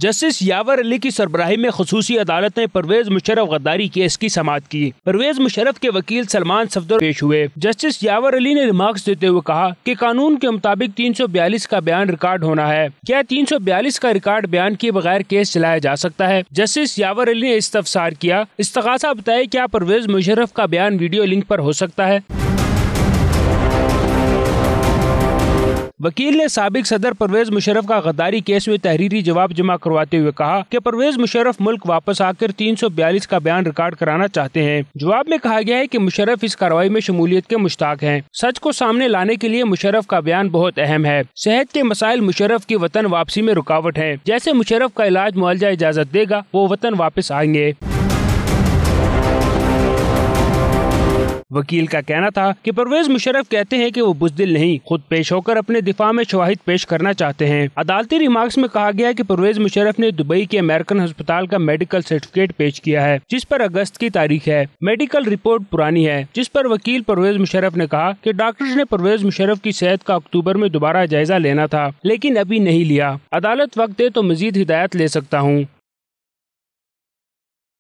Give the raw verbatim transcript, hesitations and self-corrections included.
Justice یاور علی کی سربراہی میں خصوصی عدالت نے پرویز مشرف غداری کیس کی سماعت کی۔ پرویز مشرف کے وکیل سلمان صفدر پیش ہوئے۔ جسٹس یاور علی نے ریمارکس دیتے ہوئے کہا کہ قانون کے مطابق تین سو بیالیس کا بیان ریکارڈ ہونا ہے۔ کیا تین سو بیالیس کا ریکارڈ بیان کیے بغیر کیس چلایا جا سکتا ہے؟ جسٹس یاور علی نے استفسار کیا، استغاثہ بتائے کیا پرویز مشرف کا بیان ویڈیو لنک پر ہو سکتا ہے؟ وکیل نے سابق صدر پرویز مشرف کا غداری کیس میں تحریری جواب جمع کرواتے ہوئے کہا کہ پرویز مشرف ملک واپس آ کر تین سو بیالیس کا بیان ریکارڈ کرانا چاہتے ہیں۔ جواب میں کہا گیا ہے کہ مشرف اس کارروائی میں شمولیت کے مشتاق ہیں۔ سچ کو سامنے لانے کے لیے مشرف کا بیان بہت اہم ہے۔ صحت کے مسائل مشرف کی وطن واپسی میں رکاوٹ ہیں۔ جیسے مشرف کا علاج معالجہ اجازت دے گا وہ وطن واپس آئیں گے۔ وکیل کا کہنا تھا کہ پرویز مشرف کہتے ہیں کہ وہ بزدل نہیں، خود پیش ہو کر اپنے دفاع میں شواہد پیش کرنا چاہتے ہیں۔ عدالتی ریمارکس میں کہا گیا کہ پرویز مشرف نے دبئی کے امریکن ہسپتال کا میڈیکل سرٹیفکیٹ پیش کیا ہے جس پر اگست کی تاریخ ہے۔ میڈیکل رپورٹ پرانی ہے، جس پر وکیل پرویز مشرف نے کہا کہ ڈاکٹرز نے پرویز مشرف کی صحت کا اکتوبر میں دوبارہ جائزہ لینا تھا لیکن ابھی نہیں لیا۔ عدالت وقت دے تو مزید ہدایت لے سکتا ہوں۔